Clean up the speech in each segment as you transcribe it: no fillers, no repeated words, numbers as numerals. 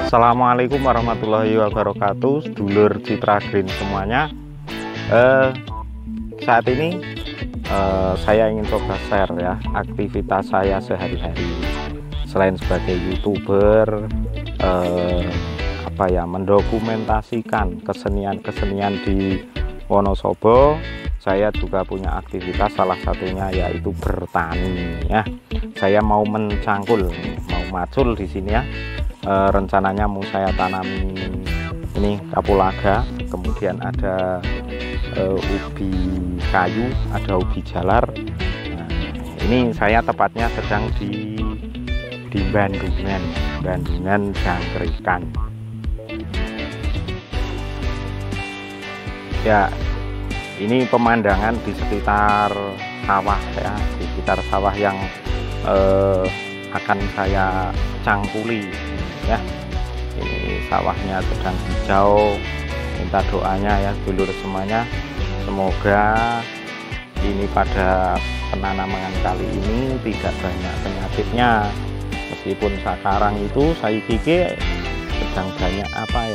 Assalamualaikum warahmatullahi wabarakatuh, sedulur Citra Green semuanya. Saat ini saya ingin coba share ya aktivitas saya sehari-hari. Selain sebagai YouTuber, mendokumentasikan kesenian-kesenian di Wonosobo, saya juga punya aktivitas, salah satunya yaitu bertani ya. Saya mau mencangkul, mau macul di sini ya. Rencananya mau saya tanami ini kapulaga, kemudian ada ubi kayu, ada ubi jalar. Nah, ini saya tepatnya sedang di Bandungan Jangkrikan. Ya, ini pemandangan di sekitar sawah ya, di sekitar sawah yang akan saya cangkuli ya. Ini sawahnya sedang hijau. Minta doanya ya dulur semuanya, semoga ini pada penanaman kali ini tidak banyak penyakitnya. Meskipun sekarang itu saya pikir sedang banyak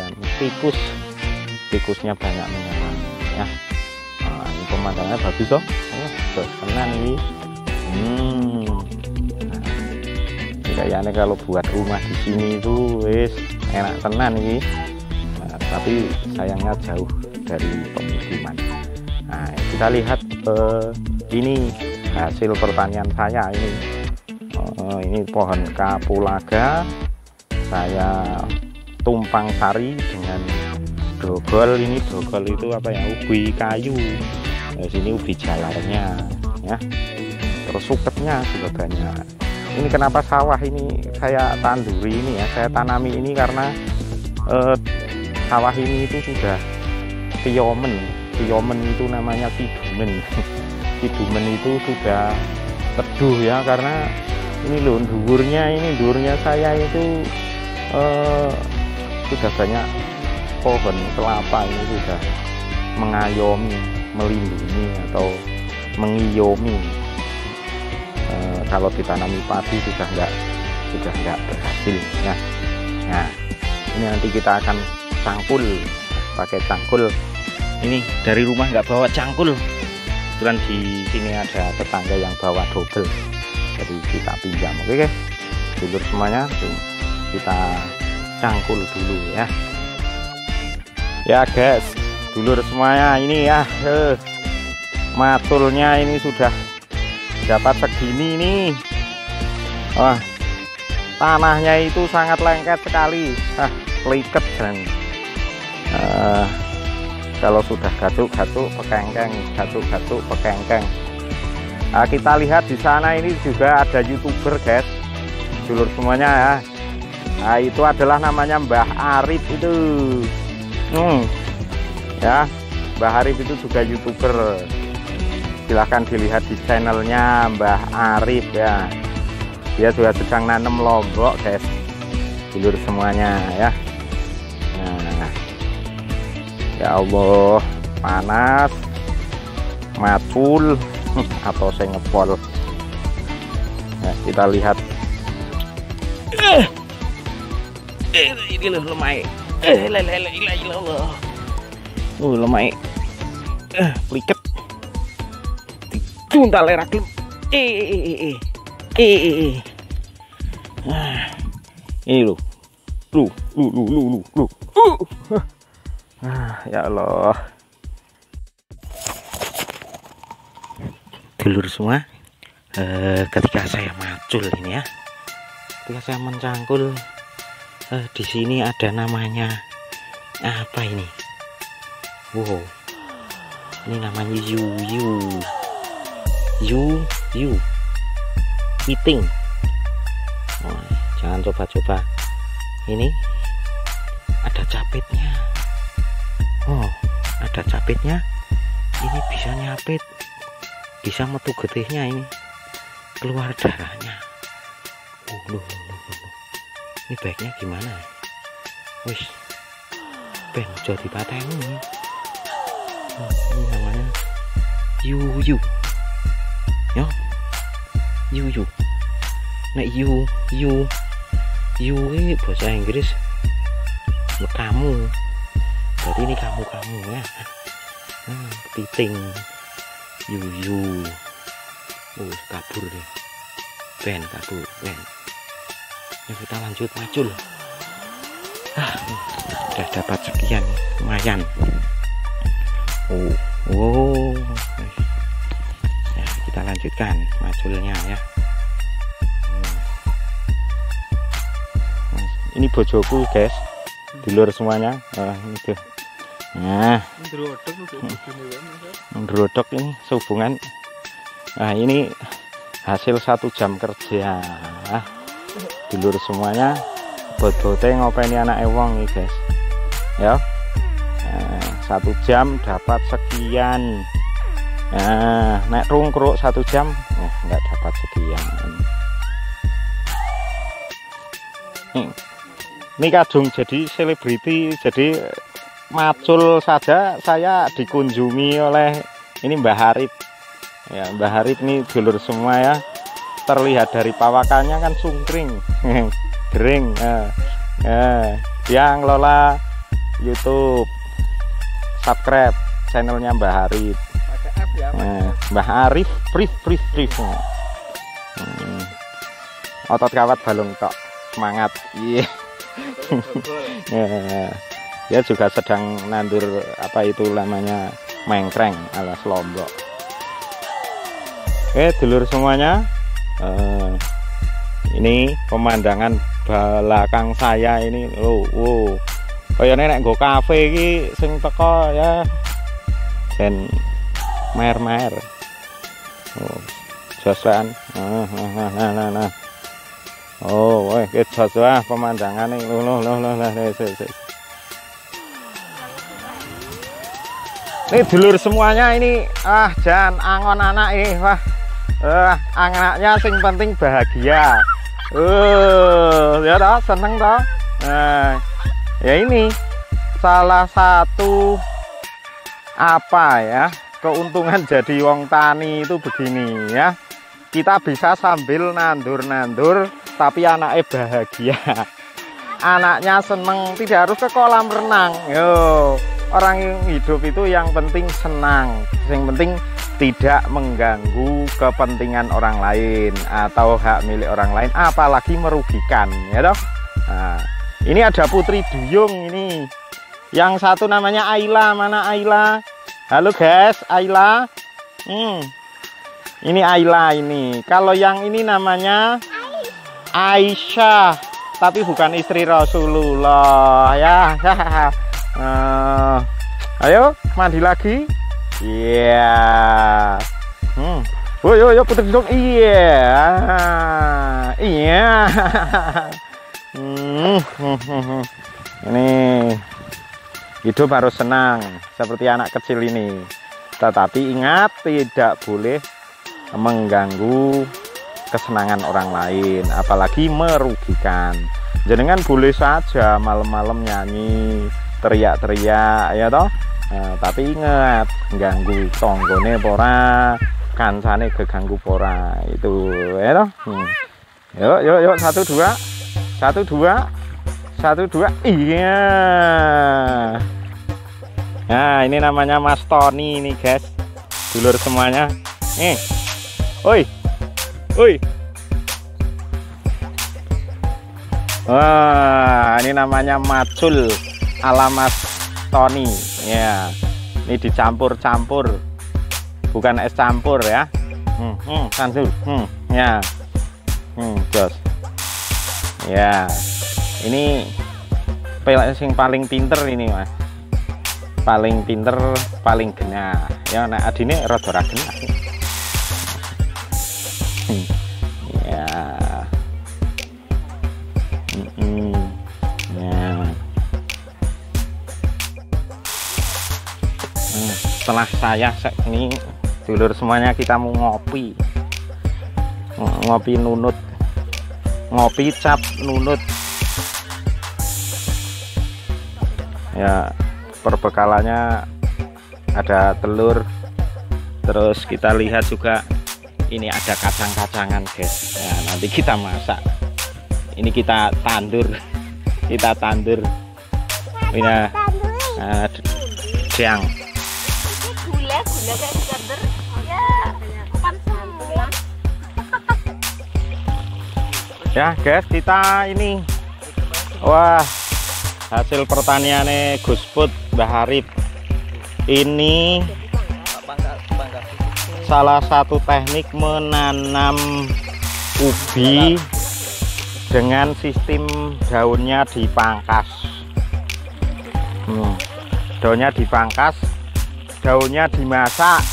tikusnya banyak menyerang ya. Nah, ini pemandangannya bagus toh. Tenang ini. Kayaknya kalau buat rumah di sini itu wis enak tenan ini. Nah, tapi sayangnya jauh dari pemukiman. Nah, kita lihat ini hasil pertanian saya ini. Ini pohon kapulaga saya tumpang sari dengan dogol. Ini dogol itu ubi kayu. Nah, sini ubi jalarnya ya. Terus suketnya juga banyak. Ini kenapa sawah ini saya tanduri ini ya, saya tanami ini karena sawah ini itu sudah tiomen itu namanya kidumen. Kidumen itu sudah teduh ya, karena ini loh durnya saya itu sudah banyak pohon kelapa ini sudah mengayomi, melindungi atau mengiyomi. Kalau ditanami padi sudah enggak berhasil ya. Nah, ini nanti kita akan cangkul pakai cangkul. Ini dari rumah nggak bawa cangkul, kebetulan di sini ada tetangga yang bawa double, jadi kita pinjam. Oke dulur semuanya, kita cangkul dulu ya. Ya guys, dulur semuanya, ini ya matulnya ini sudah dapat segini nih. Wah, tanahnya itu sangat lengket sekali, liket dan kalau sudah gatuk-gatuk pekengkeng. Nah, kita lihat di sana ini juga ada YouTuber guys, dulur semuanya ya. Nah, itu adalah namanya Mbah Arif itu. Ya, Mbah Arif itu juga YouTuber. Silahkan dilihat di channelnya Mbah Arif ya. Dia juga sedang nanam lombok guys, dulur semuanya ya. Nah, ya Allah, panas macul atau saya ngepol. Nah, kita lihat ini loh lemai. Lemai pliket juntal era klub. Ini lu. Ya Allah. Dulur semua, ketika saya macul ini ya, ketika saya mencangkul, di sini ada namanya apa ini? Wow, ini namanya yu eating. Oh, jangan coba-coba. Ini ada capitnya. Oh, ada capitnya. Ini bisa nyapit, bisa metu getihnya, ini keluar darahnya. Ini baiknya gimana? Wis, ben jadi pateni. Ini namanya yu ya. Yu nek yu ini bahasa Inggris kamu. Jadi ini kamu ya. Titing, yuyu. Kabur deh. Kabur. Ya kita lanjut macul. Udah dapat sekian, lumayan. Ya, kita lanjutkan maculnya ya. Ini bojoku guys, dulur semuanya. Ini tuh. Nah, ndrodok ini sehubungan. Nah, ini hasil 1 jam kerja. Dulur semuanya. Bodote ngopeni anak wong nih guys. Ya. 1 jam dapat sekian. Nah, nek rungkruk 1 jam nggak dapat sekian. Ini kadung jadi selebriti, jadi macul saja saya dikunjungi oleh ini Mbah Harip. Ya, Mbah Harip ini dulur semua ya. Terlihat dari pawakannya kan sungkring. Gering. Yang ngelola YouTube, subscribe channelnya Mbah Harip. Mbah Arif Prif. Otot kawat balung tok, semangat. Iya. Dia juga sedang nandur apa itu namanya mengkreng alias lombok. Oke dulur semuanya, ini pemandangan belakang saya ini. Kayaknya nek nggo kafe iki sing teko ya ben mer-mer. Josan. Nah. Jos pemandangan ini. Ini dulur semuanya ini. Jangan angon anak ini. Anaknya sing penting bahagia. Ya toh, seneng toh. Nah, ya ini salah satu keuntungan jadi wong tani itu begini ya. Kita bisa sambil nandur tapi anaknya bahagia. Anaknya seneng, tidak harus ke kolam renang. Orang yang hidup itu yang penting senang. Yang penting tidak mengganggu kepentingan orang lain atau hak milik orang lain, apalagi merugikan, ya toh. Nah, ini ada putri duyung ini. Yang satu namanya Ayla, mana Ayla? Halo guys, Ayla. Ini Ayla ini. Kalau yang ini namanya Aisyah, tapi bukan istri Rasulullah ya. Ayo mandi lagi. Iya. Yo putri dong. Iya. Ini hidup harus senang seperti anak kecil ini. Tetapi ingat tidak boleh mengganggu kesenangan orang lain, apalagi merugikan. Jenengan boleh saja malam-malam nyanyi, teriak-teriak ya toh. Tapi ingat, ganggu tonggone pora, kancane keganggu pora, itu ya toh. Yuk 1 2. Iya. Nah, ini namanya Mas Tony ini guys, dulur semuanya. Oi. Wah, ini namanya macul ala Mas Tony ya. Ini dicampur-campur, bukan es campur ya. Sansul. Ya. Jos. Ya. Ini sing paling pinter ini Mas. Paling pinter, paling genah. Ya, nah adine rada ra genah. Ya. Setelah saya ini dulur semuanya, kita mau ngopi nunut, ngopi cap nunut ya. Perbekalannya ada telur, terus kita lihat juga ini ada kacang-kacangan guys ya, nanti kita masak. Ini kita tandur Ini siang. Gula kayak Iskandar. Ya, kupan semua. Ya guys, kita ini wah, hasil pertaniannya Gus Put Mbah Arif. Ini salah satu teknik menanam ubi dengan sistem daunnya dipangkas. Daunnya dipangkas, daunnya dimasak.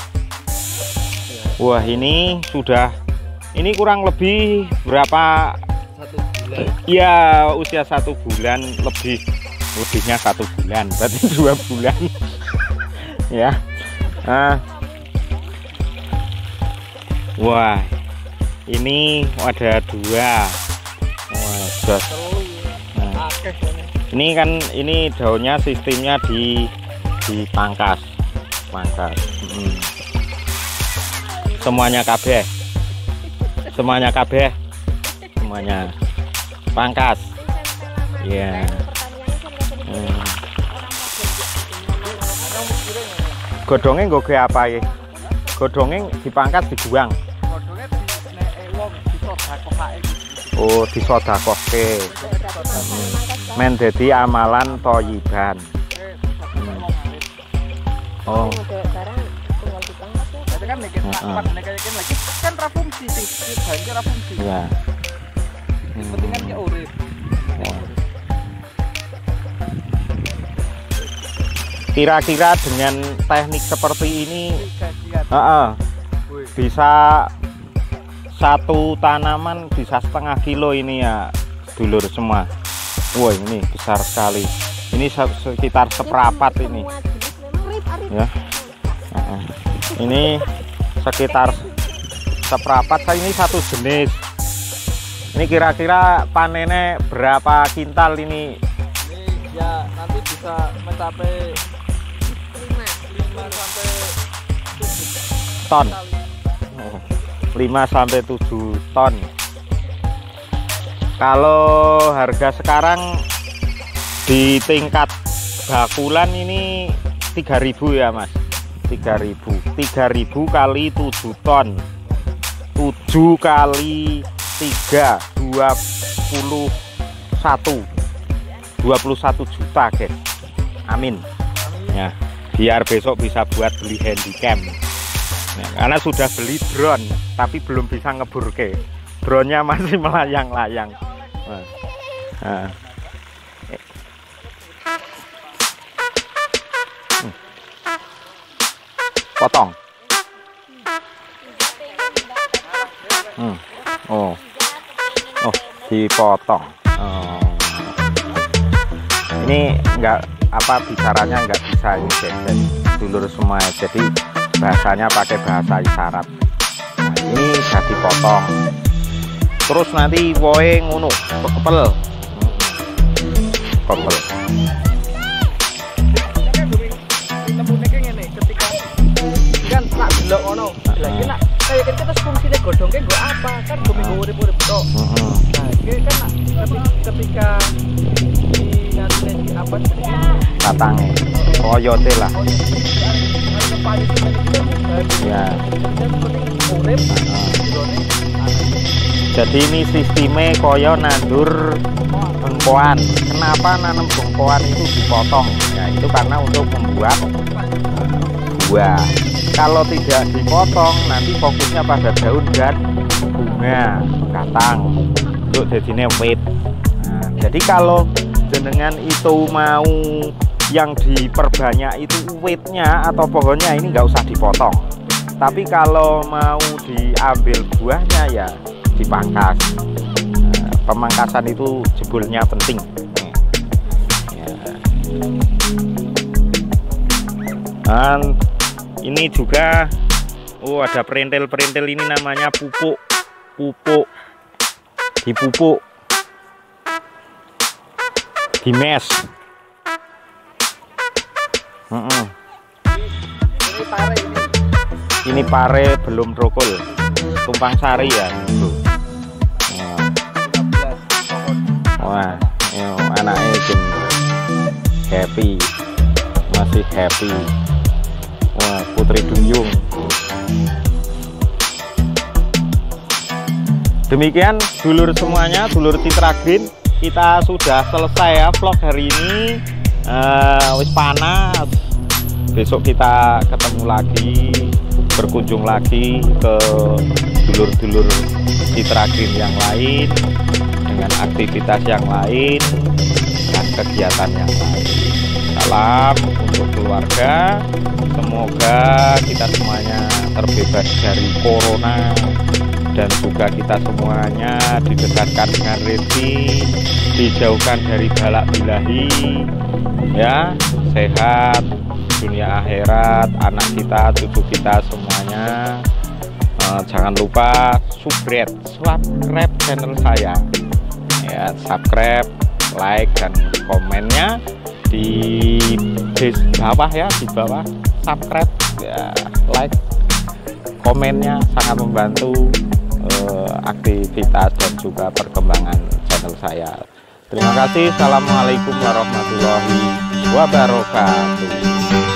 Wah, ini sudah, ini kurang lebih berapa? 1 bulan. Ya, usia 1 bulan lebih, lebihnya 1 bulan, berarti 2 bulan. Ya. Wah, ini ada 2. Wah, jas. Ini kan, ini daunnya sistemnya dipangkas, semuanya kabeh, semuanya pangkas. Ya. Godongnya nggak kayak apa ya? Godongnya dipangkas dibuang. Oh, disodakohke. Men dadi amalan toyiban. Oh. Ya. Kira-kira dengan teknik seperti ini bisa 1 tanaman bisa 1/2 kilo ini ya dulur semua. Wah, ini besar sekali. Ini sekitar seperapat ini ya. Ini sekitar seperapat. Ini 1 jenis. Ini kira-kira panennya berapa kintal ini? Ini ya nanti bisa mencapai 5 sampai 7 ton. 5 sampai 7 ton. Kalau harga sekarang di tingkat bakulan ini 3.000 ya Mas. 3.000 kali 7 ton. 7 kali 3 21 juta guys. Amin. Ya, biar besok bisa buat beli handycam. Nah, karena sudah beli drone tapi belum bisa ngeburke. Drone-nya masih melayang-layang. Nah. Potong. Oh, dipotong. Ini enggak apa bicaranya enggak bisa ini guys, dulur semua. Jadi bahasanya pakai bahasa isyarat. Nah, ini sudah dipotong. Terus nanti woe ngono, kepel. Ketika kan tak delok ngono. Lagi nak kayak kita fungsinya godongnya gue apa? Kan gue minggu urip-urip tok. Nah, ini kan ketika nanti apa batangnya royote lah ya. Jadi ini sistemnya koyo nandur bengkoan. Kenapa nanam bengkoan itu dipotong ya? Itu karena untuk membuat buah. Kalau tidak dipotong nanti fokusnya pada daun dan bunga batang untuk jadinya weight. Nah, jadi kalau jenengan itu mau yang diperbanyak itu weightnya atau pohonnya, ini nggak usah dipotong. Tapi kalau mau diambil buahnya ya dipangkas. Nah, pemangkasan itu jebulnya penting. Ya. Dan ini juga ada perintil-perintil, ini namanya pupuk. Dipupuk, dimes. Ini pare belum rokol, tumpang sari ya. Wah, anaknya happy. Wah, Putri Duyung. Demikian dulur semuanya, dulur Citra Green, kita sudah selesai ya vlog hari ini. Wis panas. Besok kita ketemu lagi, berkunjung lagi ke dulur-dulur Citra Green yang lain dengan aktivitas yang lain dan kegiatan yang lain. Salam untuk keluarga, semoga kita semuanya terbebas dari corona dan juga kita semuanya didekatkan dengan rezeki, dijauhkan dari balak bilahi, ya, sehat dunia akhirat, anak kita, cucu kita semuanya. Jangan lupa subscribe channel saya, ya, subscribe, like dan komennya di bawah ya, di bawah subscribe ya, like, komennya sangat membantu aktivitas dan juga perkembangan channel saya. Terima kasih. Assalamualaikum warahmatullahi wabarakatuh.